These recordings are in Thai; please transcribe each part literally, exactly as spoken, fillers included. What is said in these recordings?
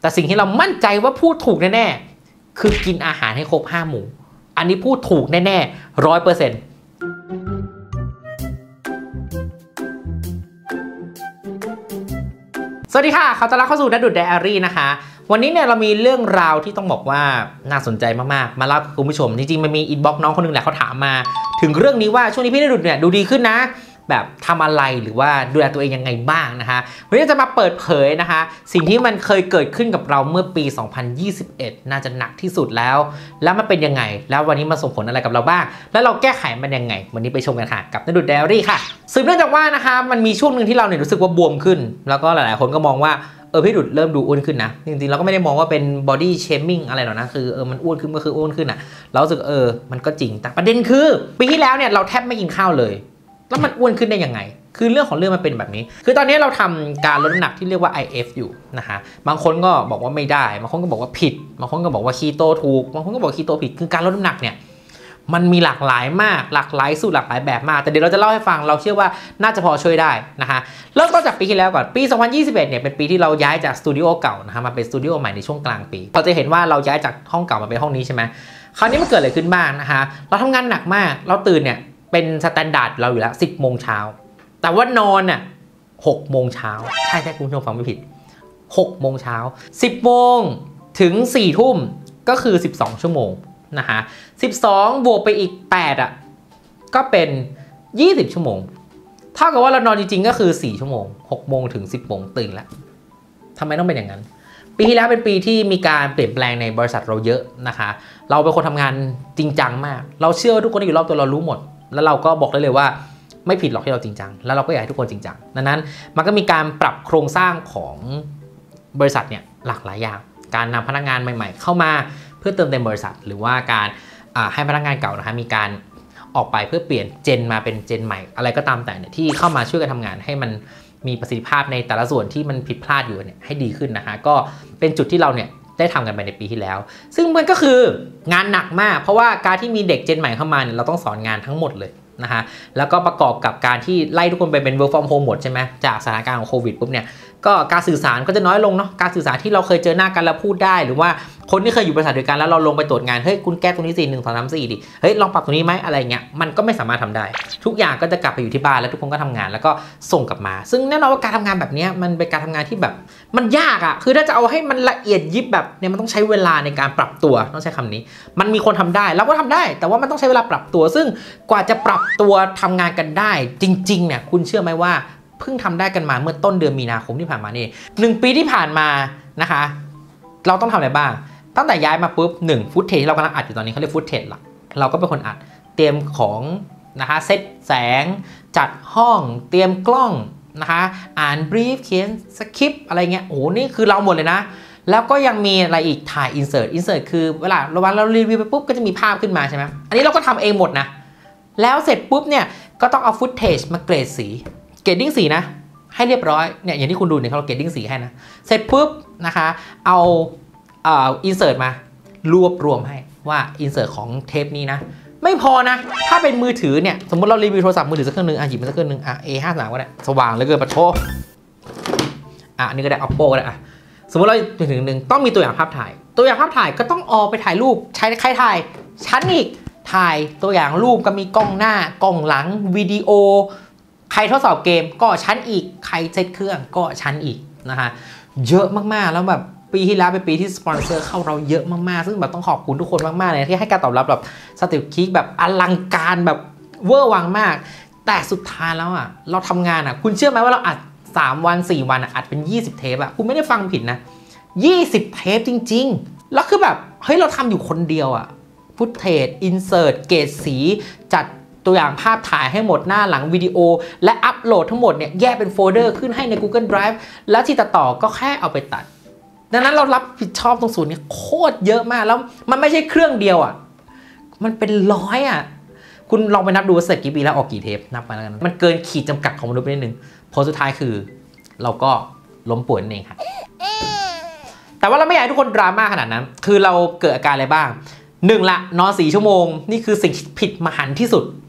แต่สิ่งที่เรามั่นใจว่าพูดถูกแน่ๆคือกินอาหารให้ครบห้าหมู่อันนี้พูดถูกแน่ๆร้อยเปอร์เซ็นต์สวัสดีค่ะขอต้อนรับเข้าสู่นัดดุดไดอารี่นะคะวันนี้เนี่ยเรามีเรื่องราวที่ต้องบอกว่าน่าสนใจมากๆมาเล่ากับคุณผู้ชมจริงๆมันมีอินบ็อกซ์น้องคนนึงแหละเขาถามมาถึงเรื่องนี้ว่าช่วงนี้พี่นัดดุดเนี่ยดูดีขึ้นนะแบบทำอะไรหรือว่าดูแลตัวเองยังไงบ้างนะคะวันนี้จะมาเปิดเผยนะคะสิ่งที่มันเคยเกิดขึ้นกับเราเมื่อปีสองพันยี่สิบเอ็ดน่าจะหนักที่สุดแล้วแล้วมันเป็นยังไงแล้ววันนี้มาส่งผลอะไรกับเราบ้างแล้วเราแก้ไขมันยังไงวันนี้ไปชมกันค่ะกับนัดดุดไดอารี่ค่ะสืบเนื่องจากว่านะคะมันมีช่วงหนึ่งที่เราเนี่ยรู้สึกว่าบวมขึ้นแล้วก็หลายๆคนก็มองว่าเออพี่ดุดเริ่มดูอ้วนขึ้นนะจริงๆเราก็ไม่ได้มองว่าเป็นบอดี้เชมิ่งอะไรหรอกนะคือเออมันอ้วนขึ้นก็คืออ้วนขึ้นอ่ะเรารู้สึกเออมันก็จริงแต่ประเด็นคือปีที่แล้วเนี่ยเราแทบไม่กินข้าวเลยแล้วมันอ้วนขึ้นได้ยังไงคือเรื่องของเรื่องมันเป็นแบบนี้คือตอนนี้เราทำการลดน้ำหนักที่เรียกว่า ไอ เอฟ อยู่นะคะบางคนก็บอกว่าไม่ได้บางคนก็บอกว่าผิดบางคนก็บอกว่าคีโตถูกบางคนก็บอกคีโตผิดคือการลดน้ำหนักเนี่ยมันมีหลากหลายมากหลากหลายสูตรหลากหลายแบบมากแต่เดี๋ยวเราจะเล่าให้ฟังเราเชื่อว่าน่าจะพอช่วยได้นะคะเริ่มต้นจากปีที่แล้วก่อนปีสองพันยี่สิบเอ็ดเนี่ยเป็นปีที่เราย้ายจากสตูดิโอเก่านะคะมาเป็นสตูดิโอใหม่ในช่วงกลางปีเราจะเห็นว่าเราย้ายจากห้องเก่ามาเป็นห้องนี้ใช่ไหมคราวนี้มันเกิดอะไรขึ้นบ้างนะคะเราทำงานหนักมากเราตื่นเนี่ยเป็นสแตนดาร์ดเราอยู่แล้วสิบโมงเช้าแต่ว่านอนน่ะหกโมงเช้าใช่ใช่คุณผู้ชมฟังไม่ผิดหกโมงเช้าสิบโมงถึงสี่ทุ่มก็คือสิบสองชั่วโมงนะคะสิบสองบวกไปอีกแปดอ่ะก็เป็นยี่สิบชั่วโมงเท่ากับว่าเรานอนจริงๆก็คือสี่ชั่วโมงหกโมงถึงสิบโมงตื่นแล้วทำไมต้องเป็นอย่างนั้นปีที่แล้วเป็นปีที่มีการเปลี่ยนแปลงในบริษัทเราเยอะนะคะเราเป็นคนทำงานจริงจังมากเราเชื่อว่าทุกคนที่อยู่รอบตัวเรารู้หมดแล้วเราก็บอกได้เลยว่าไม่ผิดหรอกที่เราจริงจังแล้วเราก็อยากให้ทุกคนจริงจังดังนั้นมันก็มีการปรับโครงสร้างของบริษัทเนี่ยหลากหลายอย่างการนำพนักงานใหม่ๆเข้ามาเพื่อเติมเต็มบริษัทหรือว่าการให้พนักงานเก่านะคะมีการออกไปเพื่อเปลี่ยนเจนมาเป็นเจนใหม่อะไรก็ตามแต่เนี่ยที่เข้ามาช่วยกันทำงานให้มันมีประสิทธิภาพในแต่ละส่วนที่มันผิดพลาดอยู่เนี่ยให้ดีขึ้นนะคะก็เป็นจุดที่เราเนี่ยได้ทำกันไปในปีที่แล้วซึ่งมันก็คืองานหนักมากเพราะว่าการที่มีเด็กเจนใหม่เข้ามาเนี่ยเราต้องสอนงานทั้งหมดเลยนะคะแล้วก็ประกอบกับการที่ไล่ทุกคนไปเป็น work from home หมดใช่ไหมจากสถานการณ์ของโควิดปุ๊บเนี่ยก็การสื่อสารก็จะน้อยลงเนาะการสื่อสารที่เราเคยเจอหน้ากันแล้วพูดได้หรือว่าคนที่เคยอยู่บริษัทเดียวกันแล้วเราลงไปตรวจงานเฮ้ยคุณแก้ตรงนี้สิหนึ่งสองสามสี่ดิเฮ้ยลองปรับตรงนี้ไหมอะไรเงี้ยมันก็ไม่สามารถทำได้ทุกอย่างก็จะกลับไปอยู่ที่บ้านแล้วทุกคนก็ทำงานแล้วก็ส่งกลับมาซึ่งแน่นอนว่าการทำงานแบบนี้มันเป็นการทำงานที่แบบมันยากอะคือถ้าจะเอาให้มันละเอียดยิบแบบเนี่ยมันต้องใช้เวลาในการปรับตัวต้องใช้คำนี้มันมีคนทำได้เราก็ทำได้แต่ว่ามันต้องใช้เวลาปรับตัวซึ่งกว่าจะปรับตัวทำงานกันได้จริงๆเนี่ยคุณเชื่อไหมว่าเพิ่งทำได้กันมาเมื่อต้นเดือนมีนาคมที่ผ่านมานี่หนึ่งปีที่ผ่านมานะคะเราต้องทำอะไรบ้างตั้งแต่ย้ายมาปุ๊บหนึ่งฟุตเทจที่เรากำลังอัดอยู่ตอนนี้เขาเรียกฟุตเทจหลักเราก็เป็นคนอัดเตรียมของนะคะเซตแสงจัดห้องเตรียมกล้องนะคะอ่านบรีฟเขียนสคริปต์อะไรเงี้ยโอ้โหนี่คือเราหมดเลยนะแล้วก็ยังมีอะไรอีกถ่ายอินเสิร์ตอินเสิร์ตคือเวลาเราเรารีวิวไปปุ๊บก็จะมีภาพขึ้นมาใช่ไหมอันนี้เราก็ทำเองหมดนะแล้วเสร็จปุ๊บเนี่ยก็ต้องเอาฟุตเทจมาเกรดสีเกรดดิ้งสีนะให้เรียบร้อยเนี่ยอย่างที่คุณดูเนี่ยเขาเกรดดิ้งสีให้นะเสร็จปุ๊บนะคะเอาเอ่ออินเสิร์ตมารวบรวมให้ว่าอินเสิร์ตของเทปนี้นะไม่พอนะถ้าเป็นมือถือเนี่ยสมมติเรารีวิวโทรศัพท์มือถือสักเครื่องนึงอ่ะหยิบมาสักเครื่องนึงอ่ะ เอ ห้าสิบสาม ก็ได้สว่างเหลือเกินปะโถอ่ะนี่ก็ได้ Oppo ก็ได้อ่ะสมมติเราถึงหนึ่งต้องมีตัวอย่างภาพถ่ายตัวอย่างภาพถ่ายก็ต้องออกไปถ่ายรูปใช้ใครถ่ายชั้นอีกถ่ายตัวอย่างรูปก็มีกล้องหน้ากล้องหลังวิดีโอใครทดสอบเกมก็ชั้นอีกใครเซตเครื่องก็ชั้นอีกนะคะเยอะมากๆแล้วแบบปีที่แล้วเป็นปีที่สปอนเซอร์เข้าเราเยอะมากๆซึ่งแบบต้องขอบคุณทุกคนมากๆเลยที่ให้การตอบรับแบบสติลคิกแบบอลังการแบบเวอร์วังมากแต่สุดท้ายแล้วอ่ะเราทำงานอ่ะคุณเชื่อไหมว่าเราอัดสามวันสี่วันอ่ะอัดเป็นยี่สิบเทปอ่ะคุณไม่ได้ฟังผิดนะยี่สิบเทปจริงๆแล้วคือแบบเฮ้ยเราทำอยู่คนเดียวอ่ะฟุตเทจอินเสิร์ตเกรดสีจัดตัวอย่างภาพถ่ายให้หมดหน้าหลังวิดีโอและอัปโหลดทั้งหมดเนี่ยแยกเป็นโฟลเดอร์ขึ้นให้ใน Google Drive แล้วที่ตัดต่อก็แค่เอาไปตัดดังนั้นเรารับผิดชอบตรงส่วนนี้โคตรเยอะมากแล้วมันไม่ใช่เครื่องเดียวอ่ะมันเป็นร้อยอ่ะคุณลองไปนับดูว่าเสร็จกี่ปีแล้วออกกี่เทปนับมาแล้วกันมันเกินขีดจำกัดของมนุษย์ไปนิดนึงผลสุดท้ายคือเราก็ล้มป่วยนั่นเองค่ะแต่ว่าเราไม่อยากให้ทุกคนดราม่าขนาดนั้นคือเราเกิดอาการอะไรบ้างหนึ่งละนอนสี่ชั่วโมงนี่คือสิ่งผิดมหันต์ที่สุด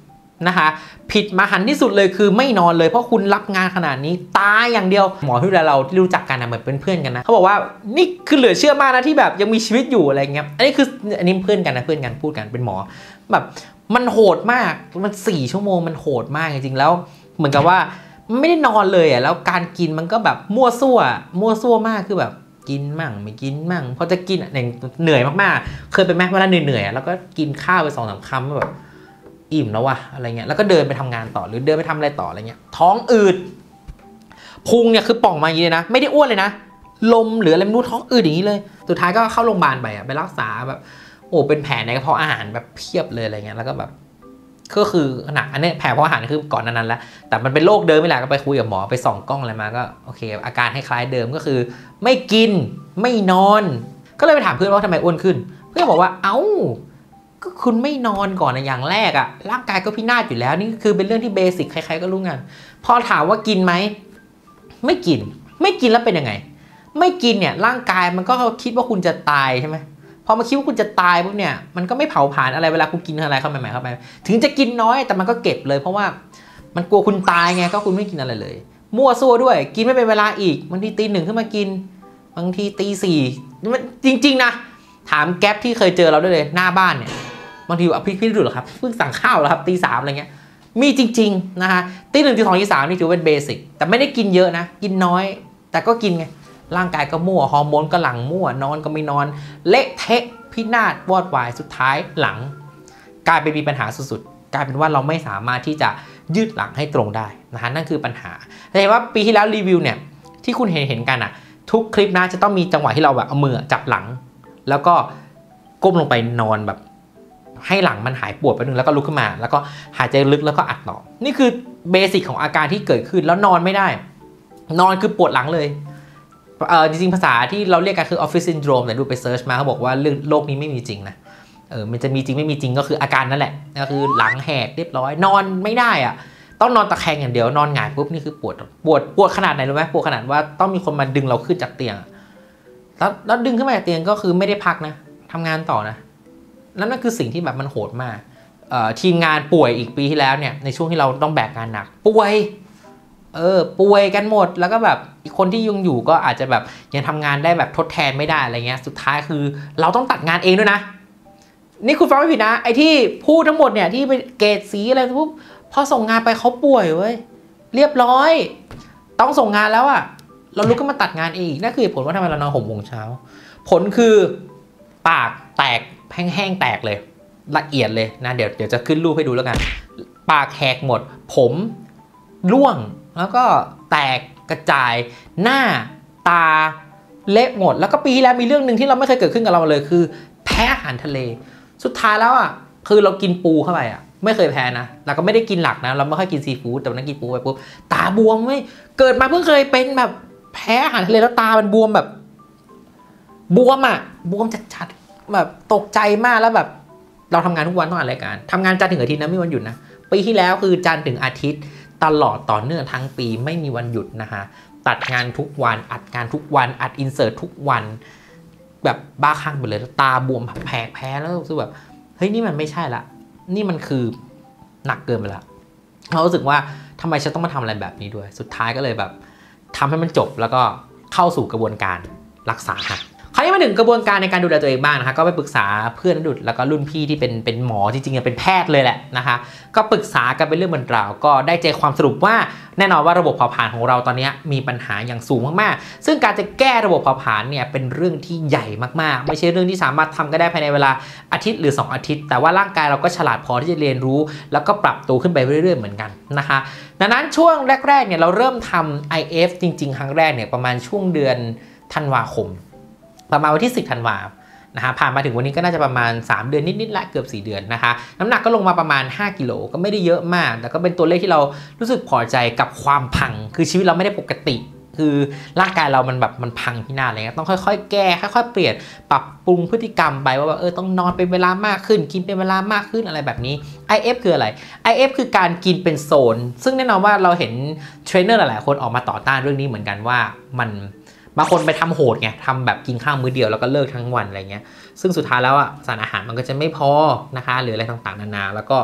นะคะผิดมหันต์ที่สุดเลยคือไม่นอนเลยเพราะคุณรับงานขนาดนี้ตายอย่างเดียวหมอที่ดูแลเราที่รู้จักกันนะเหมือนเป็นเพื่อนกันนะเขาบอกว่านี่คือเหลือเชื่อมากนะที่แบบยังมีชีวิตอยู่อะไรเงี้ยอันนี้คืออันนี้เพื่อนกันนะเพื่อนกันพูดกันเป็นหมอแบบมันโหดมากมันสี่ชั่วโมงมันโหดมากจริงๆแล้วเหมือนกับว่าไม่ได้นอนเลยอ่ะแล้วการกินมันก็แบบมั่วซั่วมั่วซั่วมากคือแบบกินมั่งไม่กินมั่งพอจะกินเนี่ยเหนื่อยมากๆเคยเป็นแม่เวลาเหนื่อยๆแล้วก็กินข้าวไปสองสามคำแบบอิ่มแล้ววะอะไรเงี้ยแล้วก็เดินไปทำงานต่อหรือเดินไปทำอะไรต่ออะไรเงี้ยท้องอืดพุงเนี่ยคือป่องมาอย่างนี้เลยนะไม่ได้อ้วนเลยนะลมหรืออะไรไม่รู้ท้องอืดอย่างนี้เลยสุดท้ายก็เข้าโรงพยาบาลไปอ่ะไปรักษาแบบโอ้เป็นแผลในกระเพาะอาหารแบบเพียบเลยอะไรเงี้ยแล้วก็แบบก็คือขนาดอันนี้แผลเพราะอาหารคือก่อนนั้นแล้วแต่มันเป็นโรคเดิมไม่แหละก็ไปคุยกับหมอไปส่องกล้องอะไรมาก็โอเคอาการคล้ายๆเดิมก็คือไม่กินไม่นอนก็เลยไปถามเพื่อนว่าทำไมอ้วนขึ้นเพื่อนบอกว่าเอ้าก็คุณไม่นอนก่อนนะอย่างแรกอะร่างกายก็พินาศอยู่แล้วนี่คือเป็นเรื่องที่เบสิกใครๆก็รู้งานพอถามว่ากินไหมไม่กินไม่กินแล้วเป็นยังไงไม่กินเนี่ยร่างกายมันก็คิดว่าคุณจะตายใช่ไหมพอมาคิดว่าคุณจะตายปุ๊บเนี่ยมันก็ไม่เผาผลาญอะไรเวลาคุณกินอะไรเข้าไปใหม่เข้าไปถึงจะกินน้อยแต่มันก็เก็บเลยเพราะว่ามันกลัวคุณตายไงก็คุณไม่กินอะไรเลยมั่วซั่วด้วยกินไม่เป็นเวลาอีกบางทีตีหนึ่งขึ้นมากินบางทีตีสี่จริงๆนะถามแก๊ปที่เคยเจอเราด้วยเลยหน้าบ้านเนี่ยบางทีว่าพี่พี่ดูหรอครับเพิ่งสั่งข้าวแล้วครับตีสามอะไรเงี้ยมีจริงๆนะคะตีหนึ่งตีสองตีสามนี่ถือเป็นเบสิกแต่ไม่ได้กินเยอะนะกินน้อยแต่ก็กินไงร่างกายก็มั่วฮอร์โมนก็หลั่งมั่วนอนก็ไม่นอนเละเทะพินาศวอดวายสุดท้ายหลังกลายเป็นมีปัญหาสุดๆกลายเป็นว่าเราไม่สามารถที่จะยืดหลังให้ตรงได้นะฮะนั่นคือปัญหาแต่ว่าปีที่แล้วรีวิวเนี่ยที่คุณเห็นเห็นกันอ่ะทุกคลิปนะจะต้องมีจังหวะที่เราแบบเอามือจับหลังแล้วก็ก้มลงไปนอนแบบให้หลังมันหายปวดไปนึงแล้วก็ลุกขึ้นมาแล้วก็หายใจลึกแล้วก็อัดต่อนี่คือเบสิกของอาการที่เกิดขึ้นแล้วนอนไม่ได้นอนคือปวดหลังเลยเออจริงๆภาษาที่เราเรียกกันคือ office syndrome แต่ดูไปเซิร์ชมาเขาบอกว่าเรื่องโรคนี้ไม่มีจริงนะเออมันจะมีจริงไม่มีจริงก็คืออาการนั่นแหละก็คือหลังแหกเรียบร้อยนอนไม่ได้อะต้องนอนตะแคงอย่างเดียวนอนหงายปุ๊บนี่คือปวดปวดปวดขนาดไหนรู้ไหมปวดขนาดว่าต้องมีคนมาดึงเราขึ้นจากเตียงแล้วแล้วดึงขึ้นมาจากเตียงก็คือไม่ได้พักนะทำงานต่อนะแล้วนั่นคือสิ่งที่แบบมันโหดมากทีมงานป่วยอีกปีที่แล้วเนี่ยในช่วงที่เราต้องแบกงานหนักป่วยเออป่วยกันหมดแล้วก็แบบอีกคนที่ยังอยู่ก็อาจจะแบบยังทำงานได้แบบทดแทนไม่ได้อะไรเงี้ยสุดท้ายคือเราต้องตัดงานเองด้วยนะนี่คุณฟังไม่ผิดนะไอ้ที่พูดทั้งหมดเนี่ยที่ไปเกรดสีอะไรปุ๊บพอส่งงานไปเขาป่วยเว้ยเรียบร้อยต้องส่งงานแล้วอะเราลุกขึ้นมาตัดงานเองนั่นคือผลว่าทำไมเรานอนหกโมงเช้าผลคือปากแตกแห้งๆแตกเลยละเอียดเลยนะเดี๋ยวเดี๋ยวจะขึ้นรูปให้ดูแล้วกันปากแหกหมดผมร่วงแล้วก็แตกกระจายหน้าตาเละหมดแล้วก็ปีที่แล้วมีเรื่องหนึ่งที่เราไม่เคยเกิดขึ้นกับเราเลยคือแพ้อาหารทะเลสุดท้ายแล้วอ่ะคือเรากินปูเข้าไปอ่ะไม่เคยแพ้นะเราก็ไม่ได้กินหลักนะเราไม่ค่อยกินซีฟู้ดแต่วันนั้นกินปูไปปุ๊บตาบวมเว้ยเกิดมาเพิ่งเคยเป็นแบบแพ้อาหารทะเลแล้วตามันบวมแบบบวมอ่ะบวมจัดๆแบบตกใจมากแล้วแบบเราทำงานทุกวันต้องอ่านรายการทำงานจันทร์ถึงอาทิตย์นะไม่มีวันหยุดนะปีที่แล้วคือจันทร์ถึงอาทิตย์ตลอดต่อเนื่องทั้งปีไม่มีวันหยุดนะคะตัดงานทุกวันอัดงานทุกวันอัดอินเสิร์ตทุกวันแบบบ้าคลั่งไปเลยตาบวมแผลแพ้แล้วรู้สึกแบบเฮ้ยนี่มันไม่ใช่ละนี่มันคือหนักเกินไปละเรารู้สึกว่าทำไมฉันต้องมาทำอะไรแบบนี้ด้วยสุดท้ายก็เลยแบบทำให้มันจบแล้วก็เข้าสู่กระบวนการรักษาค่ะคราวนี้มาถึงกระบวนการในการดูแลตัวเองบ้างนะคะก็ไปปรึกษาเพื่อนดุดแล้วก็รุ่นพี่ที่เป็นเป็นหมอจริงๆเป็นแพทย์เลยแหละนะคะก็ปรึกษากันเป็นเรื่องบรรดาก็ได้ใจความสรุปว่าแน่นอนว่าระบบเผาผลาญของเราตอนนี้มีปัญหาอย่างสูงมากๆซึ่งการจะแก้ระบบเผาผลาญเนี่ยเป็นเรื่องที่ใหญ่มากๆไม่ใช่เรื่องที่สามารถทำก็ได้ภายในเวลาอาทิตย์หรือสองอาทิตย์แต่ว่าร่างกายเราก็ฉลาดพอที่จะเรียนรู้แล้วก็ปรับตัวขึ้นไปเรื่อยๆเหมือนกันนะคะดังนั้นช่วงแรกๆเนี่ยเราเริ่มทำ ไอ เอฟ จริงๆครั้งแรกเนี่ยประมาณช่วงเดือนธันวาคมประมาณวันที่สิบธันวานะฮะผ่านมาถึงวันนี้ก็น่าจะประมาณสามเดือนนิดๆละเกือบสี่เดือนนะคะน้ำหนักก็ลงมาประมาณห้ากิโลก็ไม่ได้เยอะมากแต่ก็เป็นตัวเลขที่เรารู้สึกพอใจกับความพังคือชีวิตเราไม่ได้ปกติคือร่างกายเรามันแบบมันพังพินาศอะไรเงี้ยต้องค่อยๆแก้ค่อยๆเปลี่ยนปรับปรุงพฤติกรรมไปว่าเออต้องนอนเป็นเวลามากขึ้นกินเป็นเวลามากขึ้นอะไรแบบนี้ ไอ เอฟ คืออะไร ไอ เอฟ คือการกินเป็นโซนซึ่งแน่นอนว่าเราเห็นเทรนเนอร์หลายๆคนออกมาต่อต้านเรื่องนี้เหมือนกันว่ามันบางคนไปทำโหดไงทำแบบกินข้าวมื้อเดียวแล้วก็เลิกทั้งวันอะไรเงี้ยซึ่งสุดท้ายแล้วอ่ะสารอาหารมันก็จะไม่พอนะคะหรืออะไรต่างๆนานาแล้วก็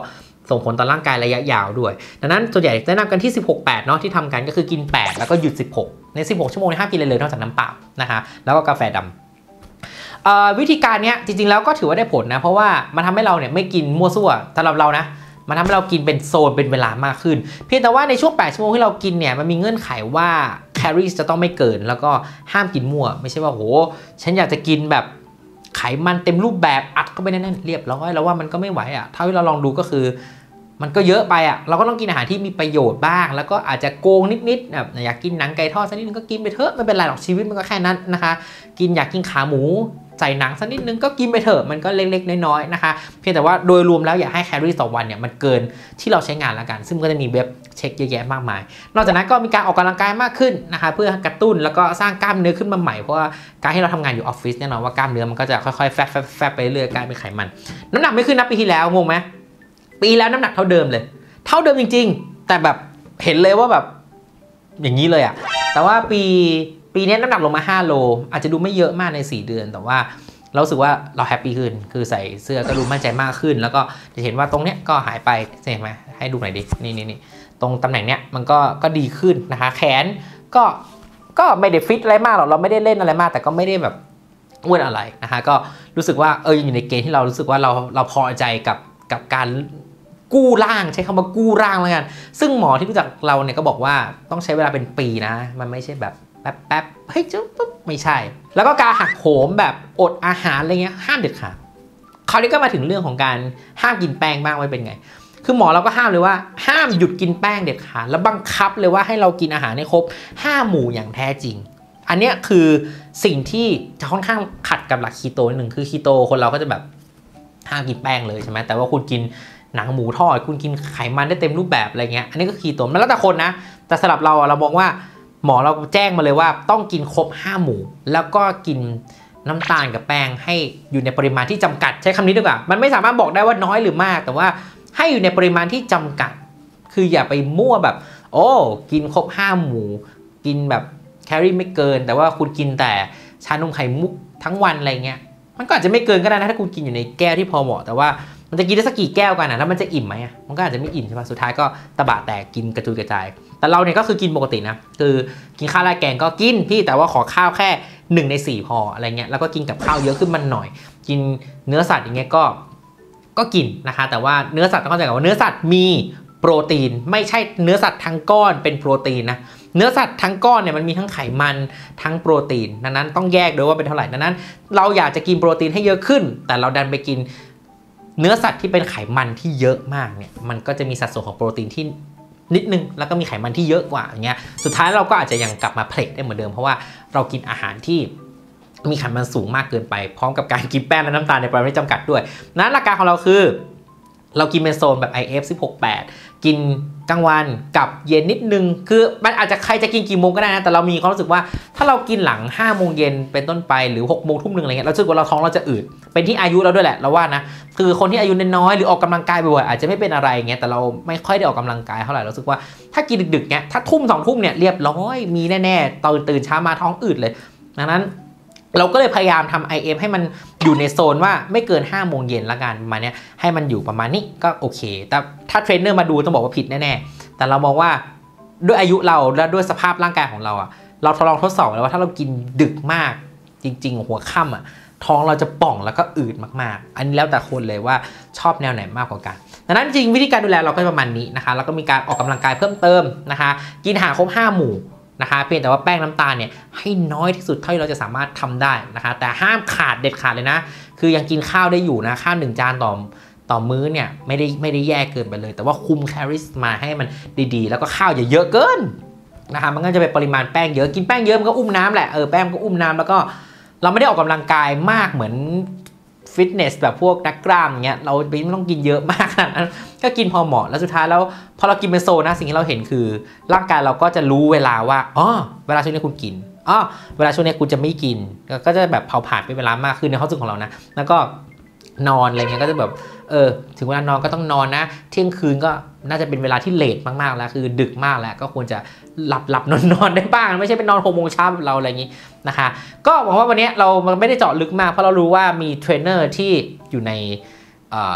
ส่งผลต่อร่างกายระยะยาวด้วยดังนั้นส่วนใหญ่แนะนำกันที่สิบหก แปดเนาะที่ทำกันก็คือกินแปดแล้วก็หยุดสิบหกในสิบหกชั่วโมงห้ามกินอะไรเลยนอกจากน้ำเปล่านะคะแล้วก็กาแฟดำวิธีการนี้จริงๆแล้วก็ถือว่าได้ผลนะเพราะว่ามันทำให้เราเนี่ยไม่กินมั่วซั่วสำหรับเรานะมันทำให้เรากินเป็นโซนเป็นเวลามากขึ้นเพียงแต่ว่าในช่วงแปดชั่วโมงที่เรากินเนี่ยมันมีเงื่อนไขว่าแคลอรี่จะต้องไม่เกินแล้วก็ห้ามกินมั่วไม่ใช่ว่าโหฉันอยากจะกินแบบไขมันเต็มรูปแบบอัดเข้าไปแน่นๆเรียบร้อยแล้วว่ามันก็ไม่ไหวอ่ะเท่าที่เราลองดูก็คือมันก็เยอะไปอ่ะเราก็ต้องกินอาหารที่มีประโยชน์บ้างแล้วก็อาจจะโกงนิดๆแบบอยากกินหนังไก่ทอดสักนิดนึงก็กินไปเถอะไม่เป็นไรหรอกชีวิตมันก็แค่นั้นนะคะกินอยากกินขาหมูใส่หนังสักนิดนึงก็กินไปเถอะมันก็เล็กๆน้อยๆนะคะเพียงแต่ว่าโดยรวมแล้วอย่าให้แคลอรี่ต่อวันเนี่ยมันเกินที่เราใช้งานแล้วกันซึ่งก็จะมีเว็บเช็คเยอะแยะมากมายนอกจากนั้นก็มีการออกกำลังกายมากขึ้นนะคะเพื่อกระตุ้นแล้วก็สร้างกล้ามเนื้อขึ้นมาใหม่เพราะว่าการที่เราทำงานอยู่ออฟฟิศแน่นอนว่ากล้ามเนื้อมันก็จะค่อยๆแฟบแฟบไปเรื่อยๆกลายเป็นไขมันน้ำหนักไม่ขึ้นนะปีที่แล้วงงไหมปีแล้วน้ำหนักเท่าเดิมเลยเท่าเดิมจริงๆแต่แบบเห็นเลยว่าแบบอย่างนี้เลยอะแต่ว่าปีปีนี้น้ำหนักลงมาห้าโลอาจจะดูไม่เยอะมากในสี่เดือนแต่ว่าเราสึกว่าเราแฮปปี้ขึ้นคือใส่เสื้อก็ดูมั่นใจมากขึ้นแล้วก็จะเห็นว่าตรงเนี้ยก็หายไปเห็นไหมให้ดูหน่อยดินี่นี่นี่ตรงตำแหน่งเนี้ยมันก็ก็ดีขึ้นนะคะแขนก็ก็ไม่ได้ฟิตอะไรมากหรอกเราไม่ได้เล่นอะไรมากแต่ก็ไม่ได้แบบอ้วนอะไรนะคะก็รู้สึกว่าเอออยู่ในเกณฑ์ที่เรารู้สึกว่าเราเราพอใจกับกับการกู้ร่างใช้คำว่ากู้ร่างแล้วกันซึ่งหมอที่รู้จักเราเนี่ยก็บอกว่าต้องใช้เวลาเป็นปีนะมันไม่ใช่แบบแป๊บแป๊บเฮ้ยจุ๊บปุ๊บไม่ใช่แล้วก็การหักโหมแบบอดอาหารอะไรเงี้ยห้ามเด็ดขาดคราวนี้ก็มาถึงเรื่องของการห้ามกินแป้งบ้างไว้เป็นไงคือหมอเราก็ห้ามเลยว่าห้ามหยุดกินแป้งเด็ดขาดแล้วบังคับเลยว่าให้เรากินอาหารให้ครบห้าหมู่อย่างแท้จริงอันนี้คือสิ่งที่จะค่อนข้างขัดกับหลักคีโตนิดนึงคือคีโตคนเราก็จะแบบห้ามกินแป้งเลยใช่ไหมแต่ว่าคุณกินหนังหมูทอดคุณกินไขมันได้เต็มรูปแบบอะไรเงี้ยอันนี้ก็คีโตมันแล้วแต่คนนะแต่สำหรับเราเรามองว่าหมอเราแจ้งมาเลยว่าต้องกินครบห้าหมู่แล้วก็กินน้ำตาลกับแป้งให้อยู่ในปริมาณที่จำกัดใช้คำนี้ดีกว่ามันไม่สามารถบอกได้ว่าน้อยหรือมากแต่ว่าให้อยู่ในปริมาณที่จำกัดคืออย่าไปมั่วแบบโอ้กินครบห้าหมู่กินแบบแคลอรี่ไม่เกินแต่ว่าคุณกินแต่ชานมไข่มุกทั้งวันอะไรเงี้ยมันก็อาจจะไม่เกินก็ได้นะถ้าคุณกินอยู่ในแก้วที่พอเหมาะแต่ว่ามันจะกินได้สักกี่แก้วกันนะแล้วมันจะอิ่มไหมมันก็อาจจะไม่อิ่มใช่ไหมสุดท้ายก็ตะบะแตกกินกระจุยกระจายแต่เราเนี่ยก็คือกินปกตินะคือกินข้าวราดแกงก็กินพี่แต่ว่าขอข้าวแค่หนึ่งในสี่พออะไรเงี้ยแล้วก็กินกับข้าวเยอะขึ้นมันหน่อยกินเนื้อสัตว์อย่างเงี้ยก็ก็กินนะคะแต่ว่าเนื้อสัตว์ต้องเข้าใจก่อนว่าเนื้อสัตว์มีโปรตีนไม่ใช่เนื้อสัตว์ทั้งก้อนเป็นโปรตีนนะเนื้อสัตว์ทั้งก้อนเนี่ยมันมีทั้งไขมันทั้งโปรตีนดังนั้นต้องแยกด้วยว่าเป็นเท่าไหร่ดังนั้นเราอยากจะกินโปรตีนให้เยอะขึ้นแต่เราดันไปกินเนื้อสัตว์ที่เป็นไขมันที่เยอะมากเนี่ยมันก็จะมีสัดส่วนของโปรตีนที่นิดนึงแล้วก็มีไขมันที่เยอะกว่าอย่างเงี้ยสุดท้ายเราก็อาจจะยังกลับมาเพลทได้เหมือนเดิมเพราะว่าเรากินอาหารที่มีไขมันสูงมากเกินไปพร้อมกับการกินแป้งและน้ำตาลในปริมาณไม่จำกัดด้วยนั้นหลักการของเราคือเรากินเป็นโซนแบบ ไอ เอฟ สิบหก แปดกินกลางวันกับเย็นนิดนึงคือมันอาจจะใครจะกินกี่โมงก็ได้นะแต่เรามีความรู้สึกว่าถ้าเรากินหลังห้าโมงเย็นเป็นต้นไปหรือหกโมงทุ่มหนึ่งอะไรเงี้ยเรารู้สึกว่าเราท้องเราจะอืดเป็นที่อายุเราด้วยแหละเราว่านะคือคนที่อายุน้อยหรือออกกำลังกายบ่อยอาจจะไม่เป็นอะไรเงี้ยแต่เราไม่ค่อยได้ออกกำลังกายเท่าไหร่เราสึกว่าถ้ากินดึกๆเงี้ยถ้าทุ่มสองทุ่มเนี่ยเรียบร้อยมีแน่ๆตื่นตื่นเช้ามาท้องอืดเลยดังนั้นเราก็เลยพยายามทำ ไอ เอฟ ให้มันอยู่ในโซนว่าไม่เกินห้าโมงเย็นละกันมาเนี้ยให้มันอยู่ประมาณนี้ก็โอเคแต่ถ้าเทรนเนอร์มาดูต้องบอกว่าผิดแน่ๆแต่เรามองว่าด้วยอายุเราและด้วยสภาพร่างกายของเราอะเราทดลองทดสอบแล้วว่าถ้าเรากินดึกมากจริงๆหัวค่ำอะท้องเราจะป่องแล้วก็อืดมากๆอันนี้แล้วแต่คนเลยว่าชอบแนวไหนมากกว่ากันดังนั้นจริงวิธีการดูแลเราก็ประมาณนี้นะคะแล้วก็มีการออกกำลังกายเพิ่มเติมนะคะกินอาหารครบห้าหมู่นะคะเพียงแต่ว่าแป้งน้ำตาลเนี่ยให้น้อยที่สุดเท่าที่เราจะสามารถทำได้นะคะแต่ห้ามขาดเด็ดขาดเลยนะคือยังกินข้าวได้อยู่นะข้าวหนึ่งจานต่อต่อมื้อเนี่ยไม่ได้ไม่ได้แย่เกินไปเลยแต่ว่าคุมแคลอรี่มาให้มันดีๆแล้วก็ข้าวอย่าเยอะเกินนะคะมันก็จะเป็นปริมาณแป้งเยอะกินแป้งเยอะมันก็อุ้มน้ำแหละเออแป้งก็อุ้มน้ำแล้วก็เราไม่ได้ออกกำลังกายมากเหมือนฟิตเนสแบบพวกนักกล้ามอย่างเงี้ยเราไม่ต้องกินเยอะมากขนาดนั้นก็กินพอเหมาะแล้วสุดท้ายแล้วพอเรากินเป็นโซนนะสิ่งที่เราเห็นคือร่างกายเราก็จะรู้เวลาว่าอ๋อเวลาช่วงนี้คุณกินอ๋อเวลาช่วงนี้คุณจะไม่กินก็จะแบบเผาผลาญเป็นเวลามากขึ้นในความรู้สึกของเรานะแล้วก็นอนอะไรเงี้ยก็จะแบบเออถึงเวลานอนก็ต้องนอนนะเที่ยงคืนก็น่าจะเป็นเวลาที่เลทมากๆแล้วคือดึกมากแล้วก็ควรจะหลับหลับนอนนอนได้บ้างไม่ใช่เป็นนอนหกโมงเช้าแบบเราอะไรอย่างนี้นะคะก็หวังว่าวันนี้เราไม่ได้เจาะลึกมากเพราะเรารู้ว่ามีเทรนเนอร์ที่อยู่ใน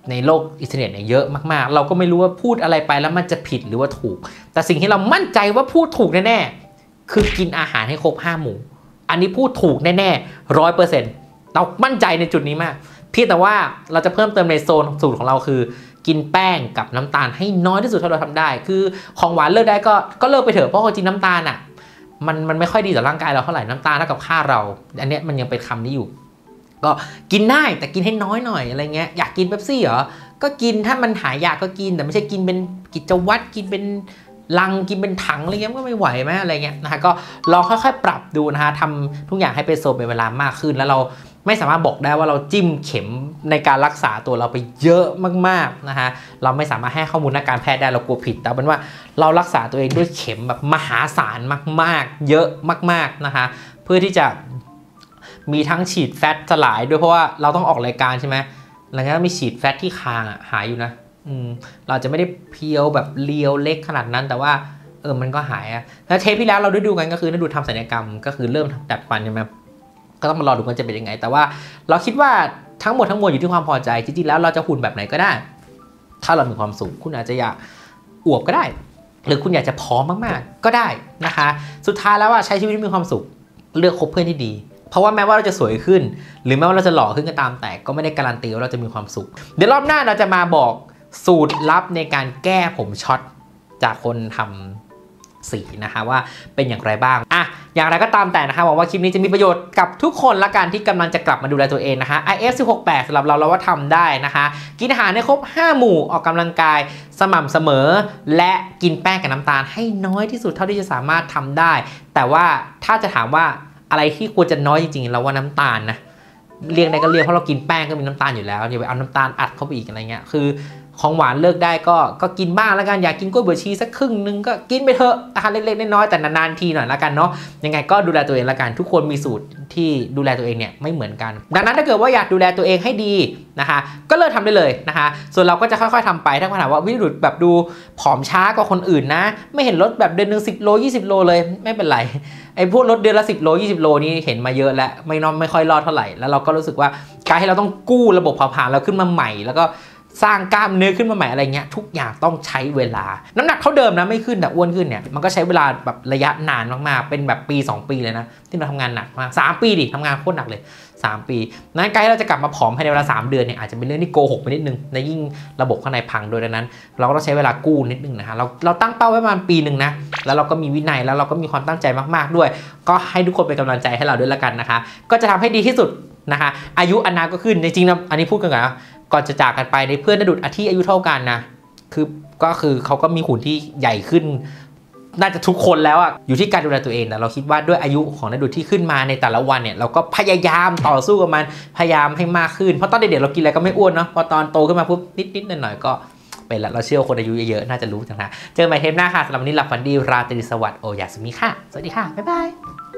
ในโลกอินเทอร์เน็ตเนี่ยเยอะมากๆเราก็ไม่รู้ว่าพูดอะไรไปแล้วมันจะผิดหรือว่าถูกแต่สิ่งที่เรามั่นใจว่าพูดถูกแน่ๆคือกินอาหารให้ครบห้าหมู่อันนี้พูดถูกแน่ๆร้อยเปอร์เซ็นต์เรามั่นใจในจุดนี้มากเพียงแต่ว่าเราจะเพิ่มเติมในโซนสูตรของเราคือกินแป้งกับน้ำตาลให้น้อยที่สุดเท่าเราทำได้คือของหวานเลิกได้ก็ก็เลิกไปเถอะเพราะจริงน้ำตาลอ่ะมันมันไม่ค่อยดีต่อร่างกายเราเท่าไหร่น้ำตาลเท่ากับค่าเราอันนี้มันยังเป็นคำนี้อยู่ก็กินได้แต่กินให้น้อยหน่อยอะไรเงี้ยอยากกินเป๊ปซี่เหรอก็กินถ้ามันหายอยากก็กินแต่ไม่ใช่กินเป็นกิจวัตรกินเป็นลังกินเป็นถังอะไรเงี้ยก็ไม่ไหวไหมอะไรเงี้ยนะคะก็ลองค่อยๆปรับดูนะคะทำทุกอย่างให้เป็นโซนเป็นเวลามากขึ้นแล้วเราไม่สามารถบอกได้ว่าเราจิ้มเข็มในการรักษาตัวเราไปเยอะมากๆนะคะเราไม่สามารถให้ข้อมูลทางการแพทย์ได้เรากลัวผิดแต่เป็นว่าเรารักษาตัวเองด้วยเข็มแบบมหาศาลมากๆเยอะมากๆนะคะเพื่อที่จะมีทั้งฉีดแฟตสลายด้วยเพราะว่าเราต้องออกรายการใช่ไหมหลังจากนั้นมีฉีดแฟตที่คางอ่ะหายอยู่นะอืมเราจะไม่ได้เพียวแบบเลียวเล็กขนาดนั้นแต่ว่าเออมันก็หายอ่ะแล้วเทปที่แล้วเราได้ดูกันก็คือได้ดูทำศัลยกรรมก็คือเริ่มดัดฟันใช่ไหมก็ต้องมารอดูกันจะเป็นยังไงแต่ว่าเราคิดว่าทั้งหมดทั้งมวลอยู่ที่ความพอใจจริงๆแล้วเราจะหุ่นแบบไหนก็ได้ถ้าเรามีความสุขคุณอาจจะอยากอวบก็ได้หรือคุณอยากจะผอมมากๆก็ได้นะคะสุดท้ายแล้วว่าใช้ชีวิตที่มีความสุขเลือกคบเพื่อนที่ดีเพราะว่าแม้ว่าเราจะสวยขึ้นหรือแม้ว่าเราจะหล่อขึ้นก็ตามแต่ก็ไม่ได้การันตีว่าเราจะมีความสุขเดี๋ยวรอบหน้าเราจะมาบอกสูตรลับในการแก้ผมช็อตจากคนทำสีนะคะว่าเป็นอย่างไรบ้างอ่ะอย่างไรก็ตามแต่นะคะหวังว่าคลิปนี้จะมีประโยชน์กับทุกคนละกันที่กำลังจะกลับมาดูแลตัวเองนะคะ ไอ เอฟ หนึ่ง หก แปด สำหรับเราเราว่าทำได้นะคะกินอาหารให้ครบห้าหมู่ออกกำลังกายสม่ำเสมอและกินแป้งกับน้ำตาลให้น้อยที่สุดเท่าที่จะสามารถทำได้แต่ว่าถ้าจะถามว่าอะไรที่ควรจะน้อยจริงๆเราว่าน้ำตาลนะเรียงใดก็เรียงเพราะเรากินแป้งก็มีน้ำตาลอยู่แล้วอย่าไปเอาน้ำตาลอัดเข้าไปอีกอะไรเงี้ยคือของหวานเลิกได้ก็ก็กินบ้างแล้วกันอยากกินกล้วยบวชชีสักครึ่งนึงก็กินไปเถอะอาหารเล็กๆน้อยๆแต่นานๆทีหน่อยละกันเนาะยังไงก็ดูแลตัวเองละกันทุกคนมีสูตรที่ดูแลตัวเองเนี่ยไม่เหมือนกันดังนั้นถ้าเกิดว่าอยากดูแลตัวเองให้ดีนะคะก็เลิกทำได้เลยนะคะส่วนเราก็จะค่อยๆทำไปถ้าถามว่าวิรุธแบบดูผอมช้ากว่าคนอื่นนะไม่เห็นลดแบบเดือนหนึ่งสิบโลยี่สิบโลเลยไม่เป็นไรไอ้พวกลดเดือนละสิบโลยี่สิบโลนี่เห็นมาเยอะแล้วไม่น้อยไม่ค่อยรอดเท่าไหร่แล้วเราก็รู้สึกว่าการให้เราต้องกู้ระบบเผาผลาญเราขึ้นมาใหม่แล้วก็สร้างกล้ามเนื้อขึ้นมาใหม่อะไรเงี้ยทุกอย่างต้องใช้เวลาน้ำหนักเท่าเดิมนะไม่ขึ้นแต่อ้วนขึ้นเนี่ยมันก็ใช้เวลาแบบระยะนานมากๆเป็นแบบปีสองปีเลยนะที่เราทำงานหนักมากสามปีดิทำงานโคตรหนักเลยสามปีนั้นการที่เราจะกลับมาผอมภายในเวลาสามเดือนเนี่ยอาจจะเป็นเรื่องที่โกหกไปนิดนึงและยิ่งระบบข้างในพังโดยดังนั้นเราก็ต้องใช้เวลากู้นิดนึงนะฮะเราเราตั้งเป้าไว้ประมาณปีหนึ่งนะแล้วเราก็มีวินัยแล้วเราก็มีความตั้งใจมากๆด้วยก็ให้ทุกคนเป็นกำลังใจให้เราด้วยละกันนะคะก็จะทำให้ดีที่สุดนะคะอายุอานามก็ขึ้นจริงๆนะอันนี้พูดกันนะก่อนจะจากกันไปในเพื่อนณดุจที่อายุเท่ากันนะคือก็คือเขาก็มีหุ่นที่ใหญ่ขึ้นน่าจะทุกคนแล้วอ่ะอยู่ที่การดูแลตัวเองแต่เราคิดว่าด้วยอายุของณดุจที่ขึ้นมาในแต่ละวันเนี่ยเราก็พยายามต่อสู้กับมันพยายามให้มากขึ้นเพราะตอนเด็กๆเรากินอะไรก็ไม่อ้วนเนาะพอตอนโตขึ้นมาปุ๊บนิดๆหน่อยๆก็เป็นละเราเชื่อคนอายุเยอะๆน่าจะรู้จังนะเจอกันใหม่เทปหน้าค่ะสำหรับวันนี้หลับฝันดีราตรีสวัสดิ์โอยาสมิค่ะสวัสดีค่ะบ๊ายบาย